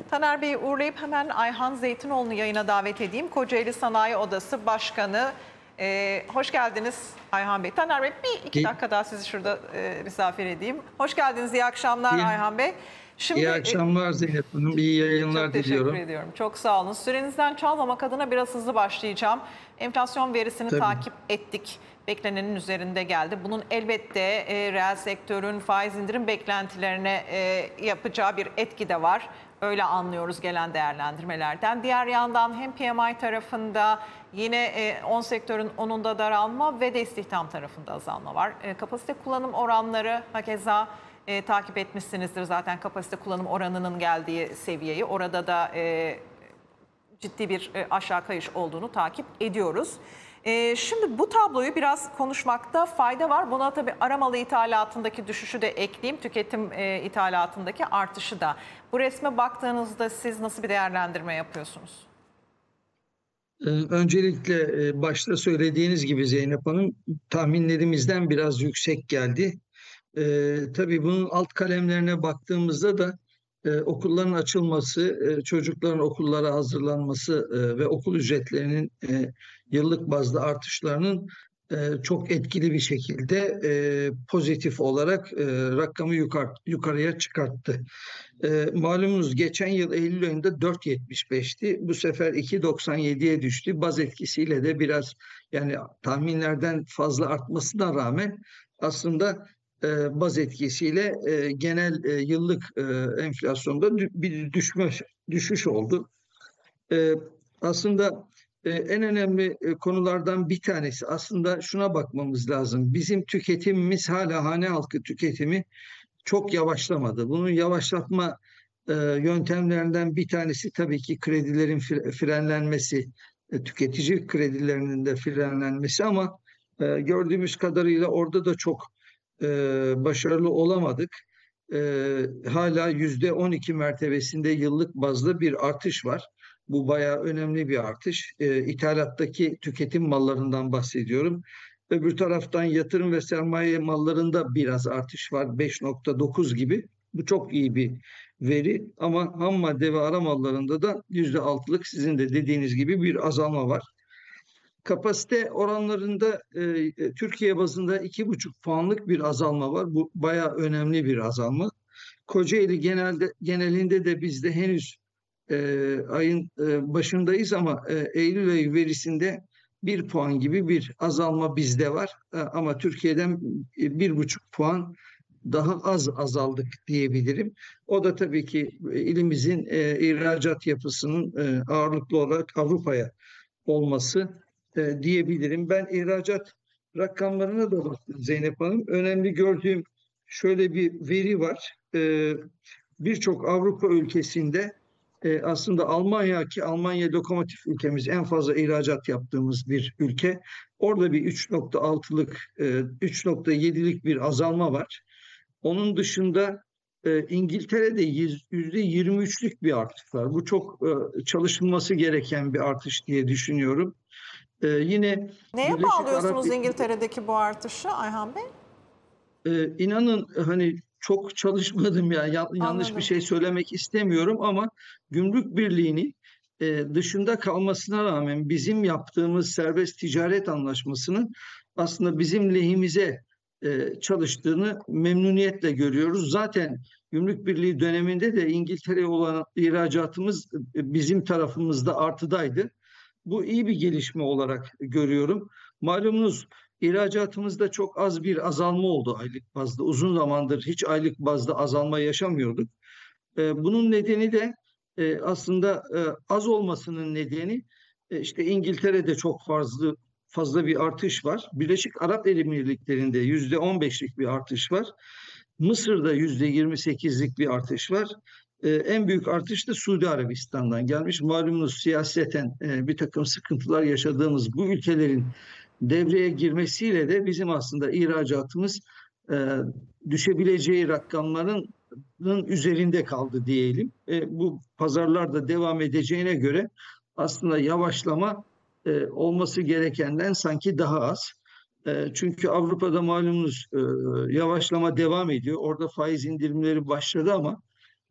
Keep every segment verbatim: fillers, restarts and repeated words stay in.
Taner Bey'i uğurlayıp hemen Ayhan Zeytinoğlu'nu yayına davet edeyim. Kocaeli Sanayi Odası Başkanı. Ee, hoş geldiniz Ayhan Bey. Taner Bey, bir iki İyi, dakika daha sizi şurada e, misafir edeyim. Hoş geldiniz, iyi akşamlar iyi, Ayhan Bey. Şimdi iyi e, akşamlar Zeynep Hanım. İyi çok yayınlar teşekkür diliyorum. ediyorum. Çok sağ olun. Sürenizden çalmamak adına biraz hızlı başlayacağım. Enflasyon verisini Tabii. takip ettik. Beklenenin üzerinde geldi. Bunun elbette e, reel sektörün faiz indirim beklentilerine e, yapacağı bir etki de var. Öyle anlıyoruz gelen değerlendirmelerden. Diğer yandan hem P M I tarafında yine e, on sektörün onunda daralma ve de istihdam tarafında azalma var. E, kapasite kullanım oranları hakeza e, takip etmişsinizdir zaten kapasite kullanım oranının geldiği seviyeyi. Orada da e, ciddi bir e, aşağı kayış olduğunu takip ediyoruz. E, şimdi bu tabloyu biraz konuşmakta fayda var. Buna tabii aramalı ithalatındaki düşüşü de ekleyeyim. Tüketim e, ithalatındaki artışı da. Bu resme baktığınızda siz nasıl bir değerlendirme yapıyorsunuz? Ee, Öncelikle e, başta söylediğiniz gibi Zeynep Hanım tahminlerimizden biraz yüksek geldi. Ee, tabii bunun alt kalemlerine baktığımızda da e, okulların açılması, e, çocukların okullara hazırlanması e, ve okul ücretlerinin e, yıllık bazda artışlarının e, çok etkili bir şekilde e, pozitif olarak e, rakamı yukarı, yukarıya çıkarttı. E, malumunuz geçen yıl Eylül ayında dört virgül yetmiş beşti. Bu sefer iki virgül doksan yediye düştü. Baz etkisiyle de biraz yani tahminlerden fazla artmasına rağmen aslında e, baz etkisiyle e, genel e, yıllık e, enflasyonda dü- bir düşme düşüş oldu. E, aslında e, en önemli e, konulardan bir tanesi aslında şuna bakmamız lazım. Bizim tüketimimiz hala hane halkı tüketimi çok yavaşlamadı. Bunun yavaşlatma e, yöntemlerinden bir tanesi tabii ki kredilerin fre- frenlenmesi, e, tüketici kredilerinin de frenlenmesi ama e, gördüğümüz kadarıyla orada da çok e, başarılı olamadık. E, hala yüzde on iki mertebesinde yıllık bazda bir artış var. Bu bayağı önemli bir artış. E, ithalattaki tüketim mallarından bahsediyorum. Öbür taraftan yatırım ve sermaye mallarında biraz artış var. beş virgül dokuz gibi. Bu çok iyi bir veri ama ham madde ve ara mallarında da yüzde altılık sizin de dediğiniz gibi bir azalma var. Kapasite oranlarında e, Türkiye bazında iki buçuk puanlık bir azalma var. Bu bayağı önemli bir azalma. Kocaeli genelde genelinde de bizde henüz e, ayın e, başındayız ama e, Eylül ayı verisinde bir puan gibi bir azalma bizde var. E, ama Türkiye'den e, bir buçuk puan daha az azaldık diyebilirim. O da tabii ki e, ilimizin e, ihracat yapısının e, ağırlıklı olarak Avrupa'ya olması e, diyebilirim. Ben ihracat rakamlarına da baktım Zeynep Hanım. Önemli gördüğüm şöyle bir veri var. E, Birçok Avrupa ülkesinde e, aslında Almanya ki Almanya lokomotif ülkemiz en fazla ihracat yaptığımız bir ülke. Orada bir üç virgül altılık, e, üç virgül yedilik bir azalma var. Onun dışında e, İngiltere'de yüzde yirmi üçlük bir artış var. Bu çok e, çalışılması gereken bir artış diye düşünüyorum. E, yine Neye Birleşik Arap bağlıyorsunuz İngiltere'deki bu artışı Ayhan Bey? e, inanın hani çok çalışmadım ya yan- yanlış bir Anladım. şey söylemek istemiyorum ama Gümrük Birliği'nin e, dışında kalmasına rağmen bizim yaptığımız serbest ticaret anlaşmasının aslında bizim lehimize e, çalıştığını memnuniyetle görüyoruz. Zaten Gümrük Birliği döneminde de İngiltere'ye olan ihracatımız e, bizim tarafımızda artıdaydı. Bu iyi bir gelişme olarak görüyorum. Malumunuz İhracatımızda çok az bir azalma oldu aylık bazda. Uzun zamandır hiç aylık bazda azalma yaşamıyorduk. E, bunun nedeni de e, aslında e, az olmasının nedeni e, işte İngiltere'de çok fazla fazla bir artış var. Birleşik Arap Emirlikleri'nde yüzde on beşlik bir artış var. Mısır'da yüzde yirmi sekizlik bir artış var. E, en büyük artış da Suudi Arabistan'dan gelmiş. Malumunuz siyaseten e, bir takım sıkıntılar yaşadığımız bu ülkelerin devreye girmesiyle de bizim aslında ihracatımız e, düşebileceği rakamların üzerinde kaldı diyelim. E, bu pazarlarda devam edeceğine göre aslında yavaşlama e, olması gerekenden sanki daha az. E, çünkü Avrupa'da malumunuz e, yavaşlama devam ediyor. Orada faiz indirimleri başladı ama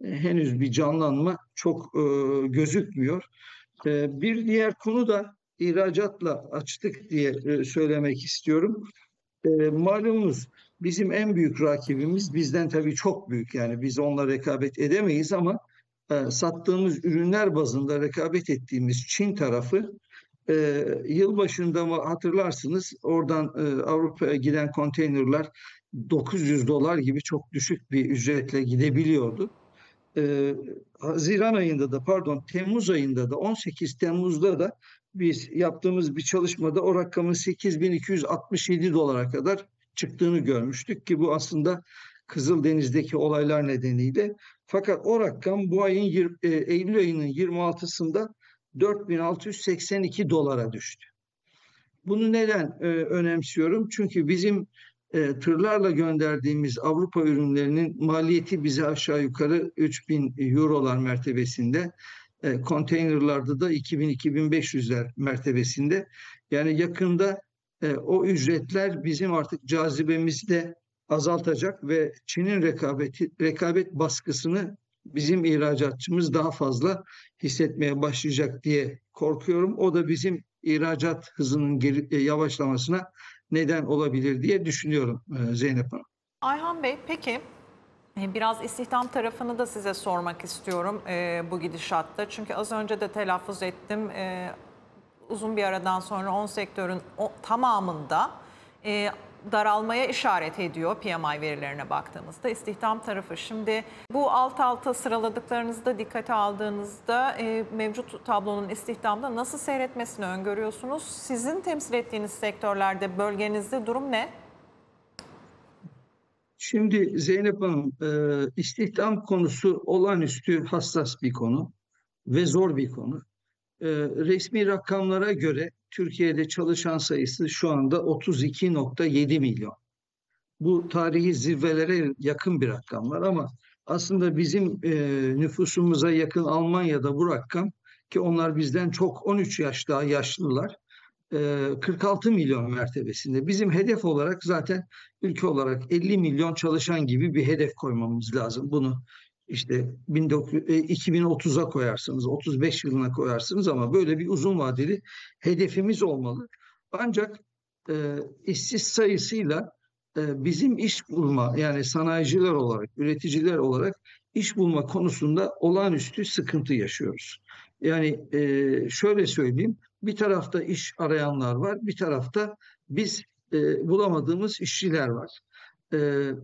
e, henüz bir canlanma çok e, gözükmüyor. E, bir diğer konu da ihracatla açtık diye e, söylemek istiyorum. E, malumunuz bizim en büyük rakibimiz bizden tabii çok büyük, yani biz onunla rekabet edemeyiz ama e, sattığımız ürünler bazında rekabet ettiğimiz Çin tarafı e, yılbaşında mı hatırlarsınız, oradan e, Avrupa'ya giden konteynerler dokuz yüz dolar gibi çok düşük bir ücretle gidebiliyordu. E, Haziran ayında da, pardon, Temmuz ayında da, on sekiz Temmuz'da da biz yaptığımız bir çalışmada o rakamın sekiz bin iki yüz altmış yedi dolara kadar çıktığını görmüştük ki bu aslında Kızıldeniz'deki olaylar nedeniyle. Fakat o rakam bu ayın yirmi, e, Eylül ayının yirmi altısında dört bin altı yüz seksen iki dolara düştü. Bunu neden e, önemsiyorum? Çünkü bizim e, tırlarla gönderdiğimiz Avrupa ürünlerinin maliyeti bize aşağı yukarı üç bin eurolar mertebesinde, e, konteynerlarda da iki bin iki bin beş yüzler mertebesinde. Yani yakında e, o ücretler bizim artık cazibemizi de azaltacak ve Çin'in rekabeti, rekabet baskısını bizim ihracatçımız daha fazla hissetmeye başlayacak diye korkuyorum. O da bizim ihracat hızının geri, e, yavaşlamasına neden olabilir diye düşünüyorum e, Zeynep Hanım. Ayhan Bey, peki e, biraz istihdam tarafını da size sormak istiyorum e, bu gidişatta. Çünkü az önce de telaffuz ettim. E, uzun bir aradan sonra on sektörün o, tamamında e, daralmaya işaret ediyor P M I verilerine baktığımızda istihdam tarafı. Şimdi bu alt alta sıraladıklarınızda dikkate aldığınızda e, mevcut tablonun istihdamda nasıl seyretmesini öngörüyorsunuz? Sizin temsil ettiğiniz sektörlerde, bölgenizde durum ne? Şimdi Zeynep Hanım, e, istihdam konusu olağanüstü hassas bir konu ve zor bir konu. E, resmi rakamlara göre Türkiye'de çalışan sayısı şu anda otuz iki nokta yedi milyon. Bu tarihi zirvelere yakın bir rakamlar ama aslında bizim e, nüfusumuza yakın Almanya'da bu rakam, ki onlar bizden çok on üç yaş daha yaşlılar, e, kırk altı milyon mertebesinde. Bizim hedef olarak zaten ülke olarak elli milyon çalışan gibi bir hedef koymamız lazım. Bunu işte bin dokuz yüz, e, iki bin otuza koyarsınız, otuz beş yılına koyarsınız ama böyle bir uzun vadeli hedefimiz olmalı. Ancak e, işsiz sayısıyla e, bizim iş bulma, yani sanayiciler olarak, üreticiler olarak iş bulma konusunda olağanüstü sıkıntı yaşıyoruz. Yani e, şöyle söyleyeyim, bir tarafta iş arayanlar var, bir tarafta biz e, bulamadığımız işçiler var. E,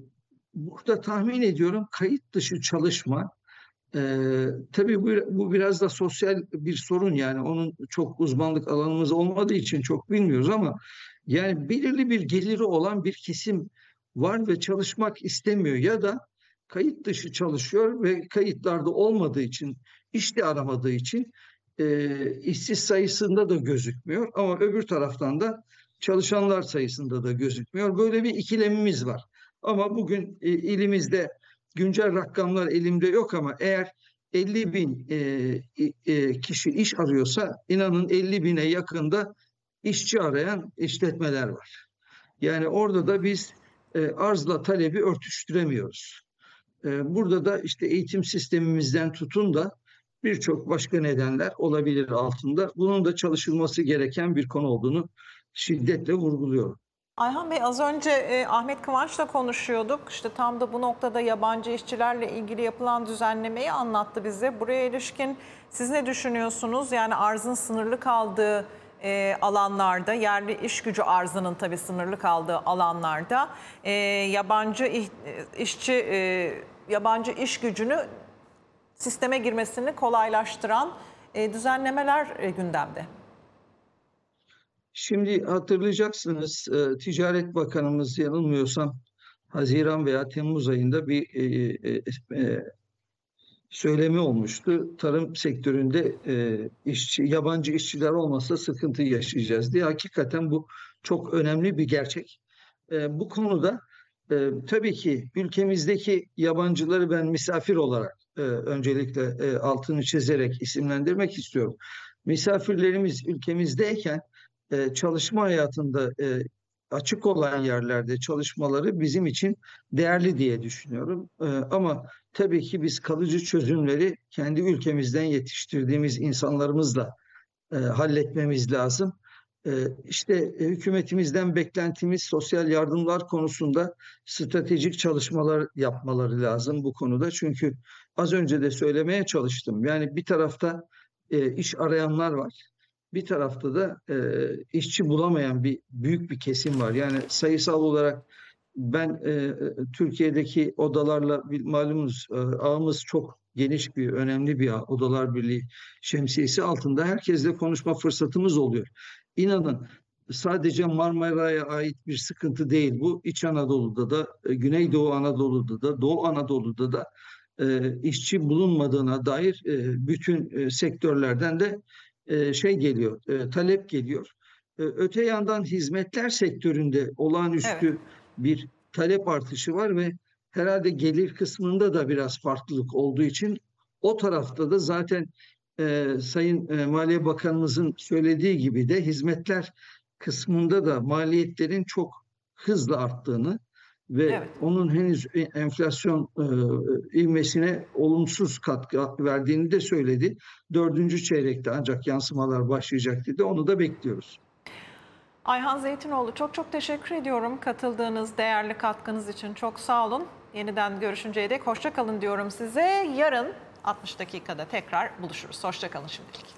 Burada tahmin ediyorum kayıt dışı çalışma, e, tabii bu, bu biraz da sosyal bir sorun, yani onun çok uzmanlık alanımız olmadığı için çok bilmiyoruz ama yani belirli bir geliri olan bir kesim var ve çalışmak istemiyor ya da kayıt dışı çalışıyor ve kayıtlarda olmadığı için, iş de aramadığı için e, işsiz sayısında da gözükmüyor ama öbür taraftan da çalışanlar sayısında da gözükmüyor. Böyle bir ikilemimiz var. Ama bugün e, ilimizde güncel rakamlar elimde yok ama eğer elli bin e, e, kişi iş arıyorsa inanın elli bine yakında işçi arayan işletmeler var. Yani orada da biz e, arzla talebi örtüştüremiyoruz. E, burada da işte eğitim sistemimizden tutun da birçok başka nedenler olabilir altında. Bunun da çalışılması gereken bir konu olduğunu şiddetle vurguluyorum. Ayhan Bey, az önce e, Ahmet Kıvanç'la konuşuyorduk. İşte tam da bu noktada yabancı işçilerle ilgili yapılan düzenlemeyi anlattı bize. Buraya ilişkin siz ne düşünüyorsunuz? Yani arzın sınırlı kaldığı e, alanlarda, yerli iş gücü arzının tabii sınırlı kaldığı alanlarda e, yabancı iş, işçi, e, yabancı iş gücünü sisteme girmesini kolaylaştıran e, düzenlemeler e, gündemde. Şimdi hatırlayacaksınız, e, Ticaret Bakanımız yanılmıyorsam Haziran veya Temmuz ayında bir e, e, e, söylemi olmuştu. Tarım sektöründe e, işçi, yabancı işçiler olmasa sıkıntı yaşayacağız diye. Hakikaten bu çok önemli bir gerçek. E, bu konuda e, tabii ki ülkemizdeki yabancıları ben misafir olarak e, öncelikle e, altını çizerek isimlendirmek istiyorum. Misafirlerimiz ülkemizdeyken e, çalışma hayatında e, açık olan yerlerde çalışmaları bizim için değerli diye düşünüyorum. E, ama tabii ki biz kalıcı çözümleri kendi ülkemizden yetiştirdiğimiz insanlarımızla e, halletmemiz lazım. E, işte e, hükümetimizden beklentimiz sosyal yardımlar konusunda stratejik çalışmalar yapmaları lazım bu konuda. Çünkü az önce de söylemeye çalıştım. Yani bir tarafta e, iş arayanlar var. Bir tarafta da e, işçi bulamayan bir büyük bir kesim var. Yani sayısal olarak ben e, Türkiye'deki odalarla malumunuz e, ağımız çok geniş bir, önemli bir ağ. Odalar Birliği şemsiyesi altında herkesle konuşma fırsatımız oluyor. İnanın sadece Marmara'ya ait bir sıkıntı değil bu. İç Anadolu'da da, e, Güneydoğu Anadolu'da da, Doğu Anadolu'da da e, işçi bulunmadığına dair e, bütün e, sektörlerden de e, şey geliyor, e, talep geliyor. E, öte yandan hizmetler sektöründe Evet. olağanüstü bir talep artışı var ve herhalde gelir kısmında da biraz farklılık olduğu için o tarafta da zaten e, Sayın e, Maliye Bakanımızın söylediği gibi de hizmetler kısmında da maliyetlerin çok hızla arttığını ve Evet. onun henüz enflasyon e, ivmesine olumsuz katkı verdiğini de söyledi. Dördüncü çeyrekte ancak yansımalar başlayacak dedi. Onu da bekliyoruz. Ayhan Zeytinoğlu, çok çok teşekkür ediyorum katıldığınız değerli katkınız için. Çok sağ olun. Yeniden görüşünceye dek hoşça kalın diyorum size. Yarın altmış dakikada tekrar buluşuruz. Hoşça kalın şimdilik.